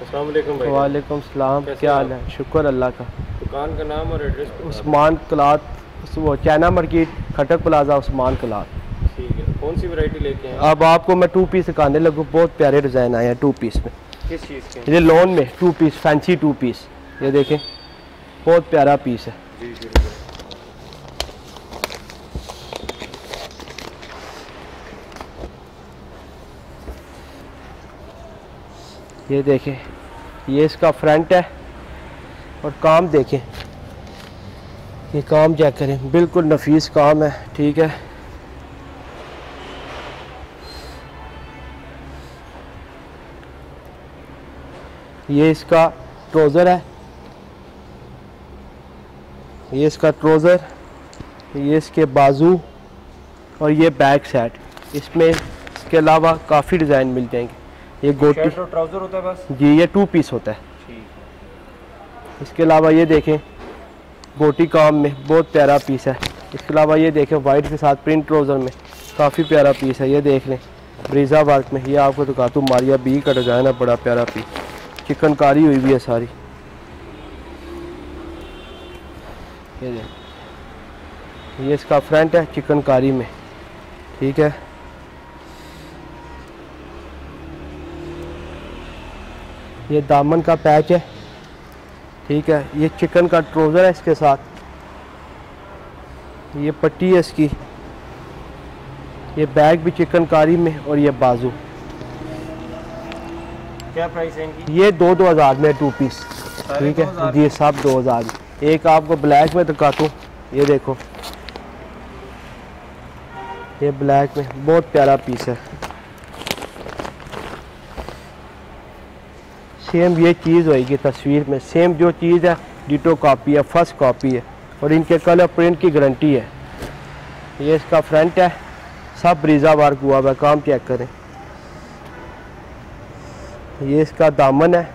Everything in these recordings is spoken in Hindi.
अस्सलाम वालेकुम भाई। वालेकुम सलाम, क्या हाल है? शुक्र अल्लाह का। दुकान का नाम और एड्रेस? उस्मान क्लॉथ, वो China market, Khatak plaza, Usman cloth. ठीक है, कौन सी वैरायटी लेके हैं? अब आपको मैं 2 पीस दिखाने लगूँ। बहुत प्यारे डिज़ाइन आए हैं 2 पीस में। किस चीज़ के? ये लोन में 2 पीस, फैंसी 2 पीस। ये देखें, बहुत प्यारा पीस है। जी बिल्कुल। ये देखें, ये इसका फ्रंट है और काम देखें, ये काम चेक करें, बिल्कुल नफीस काम है। ठीक है, ये इसका ट्राउज़र है, ये इसका ट्राउज़र, ये इसके बाजू और ये बैक साइड। इसमें इसके अलावा काफ़ी डिज़ाइन मिल जाएंगे। ये गोटी शर्ट और ट्राउज़र होता है बस? जी, ये 2 पीस होता है। ठीक है। इसके अलावा ये देखें, गोटी काम में बहुत प्यारा पीस है। इसके अलावा ये देखें, वाइट के साथ प्रिंट ट्राउज़र में काफ़ी प्यारा पीस है। ये देख लें, ब्रीजा वर्क में। ये आपको दिखाता हूँ, मारिया बी का डिज़ाइन है, बड़ा प्यारा पीस, चिकनकारी हुई भी है सारी। ये देख, ये इसका फ्रंट है चिकनकारी में। ठीक है, ये दामन का पैच है। ठीक है, ये चिकन का ट्राउज़र है इसके साथ, ये पट्टी है इसकी, ये बैग भी चिकनकारी में और ये बाजू। क्या प्राइस है इनकी? ये 2,000 में 2 पीस। ठीक है जी, सब 2,000 में। एक आपको ब्लैक में दिखाता हूँ, ये देखो, ये ब्लैक में बहुत प्यारा पीस है। सेम ये चीज़ होएगी तस्वीर में, सेम जो चीज़ है डिटो कॉपी है, फर्स्ट कॉपी है और इनके कलर प्रिंट की गारंटी है। ये इसका फ्रंट है, सब ब्रीजा वर्क हुआ हुआ, काम चेक करें। ये इसका दामन है,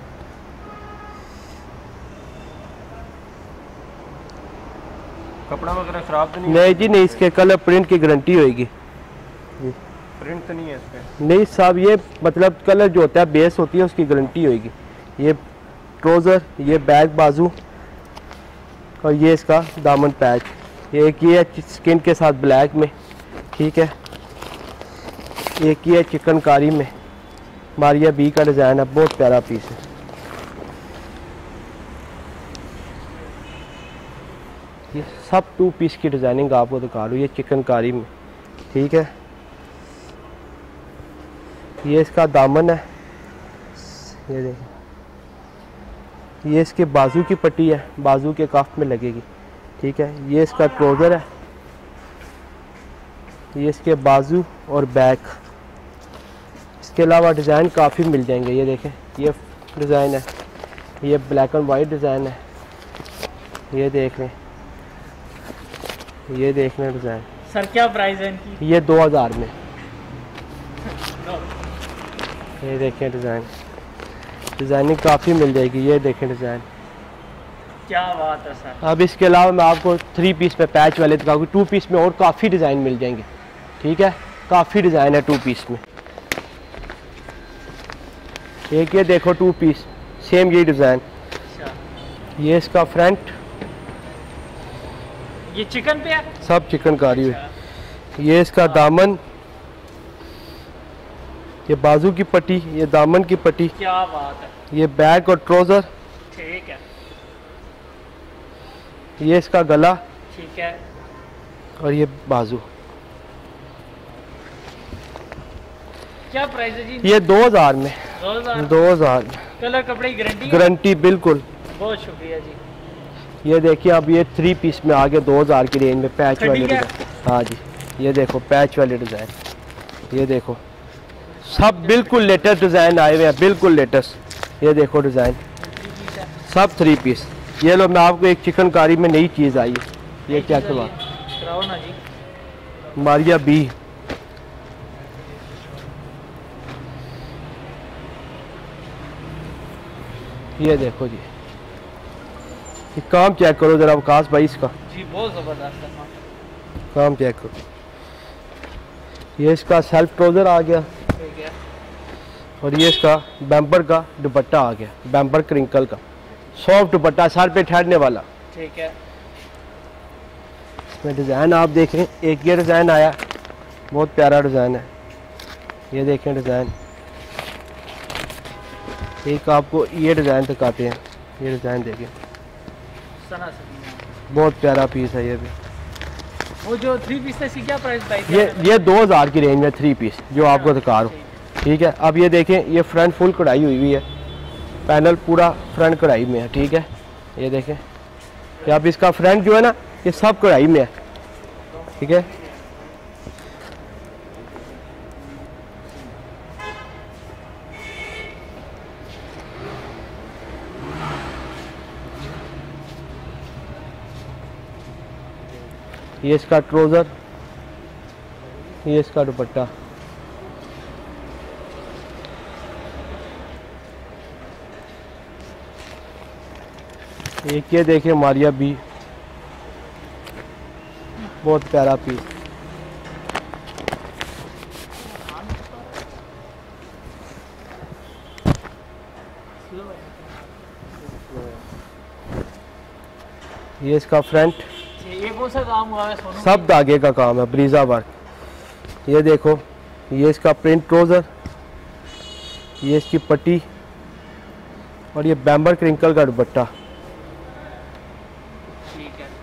कपड़ा वगैरह खराब तो नहीं? नहीं जी नहीं, इसके कलर प्रिंट की गारंटी होएगी। प्रिंट तो नहीं है इस पे? नहीं साहब, ये मतलब कलर जो होता है, बेस होती है, उसकी गारंटी होएगी। ये ट्राउज़र, ये बैक बाजू और ये इसका दामन पैच। ये एक ये है स्किन के साथ ब्लैक में। ठीक है, एक ये चिकनकारी में, मारिया बी का डिज़ाइन है, बहुत प्यारा पीस है। ये सब 2 पीस की डिज़ाइनिंग आपको दिखा रहा हूँ, ये चिकनकारी में। ठीक है, ये इसका दामन है, ये देखें, ये इसके बाजू की पट्टी है, बाजू के काफ में लगेगी। ठीक है, ये इसका ट्राउज़र है, ये इसके बाजू और बैक। इसके अलावा डिज़ाइन काफ़ी मिल जाएंगे। ये देखें, ये डिज़ाइन है, ये ब्लैक एंड वाइट डिज़ाइन है। ये देख लें, ये देख लें डिज़ाइन। सर क्या प्राइस है इनकी? ये 2,000 में। ये देखें डिज़ाइन, डिज़ाइनिंग काफ़ी मिल जाएगी। ये देखें डिज़ाइन, क्या बात है सर। अब इसके अलावा मैं आपको 3 पीस में पैच वाले दिखाऊंगी। 2 पीस में और काफ़ी डिज़ाइन मिल जाएंगे। ठीक है, काफ़ी डिज़ाइन है 2 पीस में। एक ये देखो 2 पीस, सेम ये डिज़ाइन। अच्छा, ये इसका फ्रंट, ये चिकन पे है? सब चिकनकारी हुई। ये इसका दामन, ये बाजू की पट्टी, ये दामन की पट्टी। क्या बात है। ये बैक और ट्राउज़र। ठीक है, ये इसका गला ठीक है, और ये बाजू। क्या प्राइस है जी? ये 2,000 में। 2000 कलर कपड़े की गारंटी? गारंटी बिल्कुल। बहुत शुक्रिया जी। ये देखिए, अब ये 3 पीस में आ गए 2,000 की रेंज में, पैच वाले ठीक है। डिज़ाइन। हाँ जी, ये देखो पैच वाले डिज़ाइन, ये देखो सब बिल्कुल लेटेस्ट डिज़ाइन आए हुए हैं, बिल्कुल लेटेस्ट। ये देखो डिज़ाइन, सब 3 पीस। ये लो, मैं आपको एक चिकनकारी में नई चीज़ आई है, ये क्या करवा कराओ ना जी। मारिया बी। ये देखो जी, ये काम चेक करो ज़रा अवकाश भाई, इसका जी बहुत ज़बरदस्त है। काम चेक करो। ये इसका सेल्फ ट्राउज़र आ गया ठीक है, और ये इसका बैम्पर का दुपट्टा आ गया, बैम्पर क्रिंकल का सॉफ्ट दुपट्टा, सर पे ठहरने वाला। ठीक है। इसमें डिज़ाइन आप देखें, एक ये डिज़ाइन आया, बहुत प्यारा डिज़ाइन है, ये देखें डिज़ाइन। एक आपको ये डिज़ाइन दिखाते हैं, ये डिज़ाइन देखें, सना सकीना। बहुत प्यारा पीस है ये भी। वो जो 3 पीस था, इसकी क्या प्राइस बताई थी? ये 2000 की रेंज में 3 पीस जो आपको दिखा रहा हूँ। ठीक है, अब ये देखें, ये फ्रंट फुल कढ़ाई हुई है, पैनल पूरा फ्रंट कढ़ाई में है। ठीक है, ये देखें कि अब इसका फ्रंट जो है ना, ये सब कढ़ाई में है। ठीक है, ये इसका ट्राउज़र, ये इसका दुपट्टा। एक ये देखिए मारिया बी, बहुत प्यारा पीस। ये इसका फ्रंट, ये कौन सा काम हुआ है सोनू? सब धागे का काम है, ब्रीजा वर्क। ये देखो, ये इसका प्रिंट ट्राउज़र, ये इसकी पट्टी और ये बैम्बर क्रिंकल का दुपट्टा। ठीक है।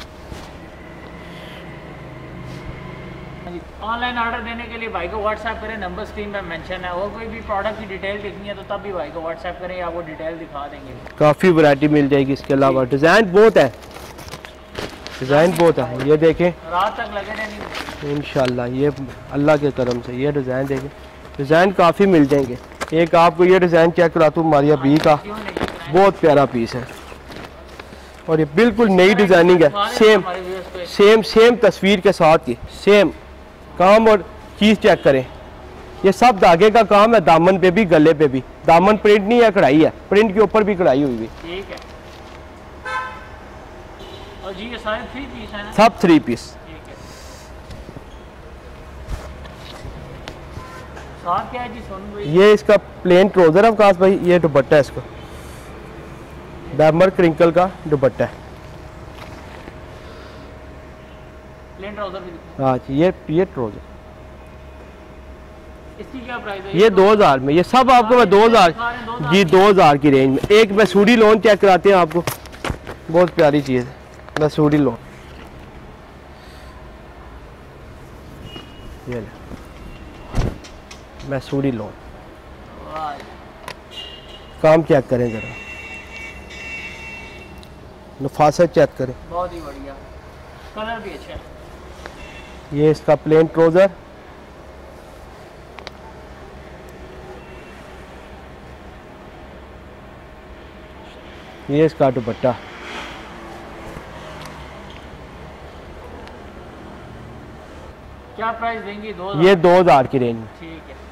ऑनलाइन ऑर्डर देने के लिए भाई को व्हाट्सएप करें, नंबर स्क्रीन पे मेंशन है। और कोई भी प्रोडक्ट की डिटेल देखनी है तो तब भी भाई को व्हाट्सएप करें, आपको डिटेल दिखा देंगे। काफ़ी वैरायटी मिल जाएगी। इसके अलावा डिज़ाइन बहुत है, डिज़ाइन बहुत है। ये देखें, रात तक लगे नहीं। इंशाल्लाह ये अल्लाह के करम से ये डिज़ाइन देखें, डिज़ाइन काफ़ी मिल जाएंगे। एक आपको ये डिज़ाइन चेक कराता हूँ, मारिया बी का, क्यों नहीं? बहुत प्यारा पीस है और ये बिल्कुल नई डिज़ाइनिंग है, सेम हमारे व्यूअर्स पे सेम सेम तस्वीर के साथ की सेम काम। और चीज़ चेक करें, ये सब धागे का काम है, दामन पे भी गले पे भी। दामन प्रिंट नहीं है, कढ़ाई है, प्रिंट के ऊपर भी कढ़ाई हुई हुई। ठीक है। और जी ये सारे 3 पीस है ना? सब 3 पीस। ठीक है। साथ क्या है जी सोनू भाई? ये इसका प्लेन ट्राउज़र है अवकाश भाई, ये दुपट्टा है इसका, बैम्बर क्रिंकल का दुपट्टा है। प्लेन ट्राउजर भी दिखाओ। हाँ जी, ये ट्राउज़र, इसकी क्या प्राइस है? ये 2000 में, ये सब आपको मैं 2000 जी 2000 की रेंज में। एक मैसूरी लोन चेक कराते हैं आपको, बहुत प्यारी चीज़ है मैसूरी लोन। ये ले मैसूरी लोन, वाह, काम चेक करें ज़रा, नफासत चेक करें। बहुत ही बढ़िया, कलर भी अच्छा है। ये इसका प्लेन ट्राउज़र, ये इसका दुपट्टा। क्या प्राइस देंगी? 2000? ये 2000 की रेंज में। ठीक है।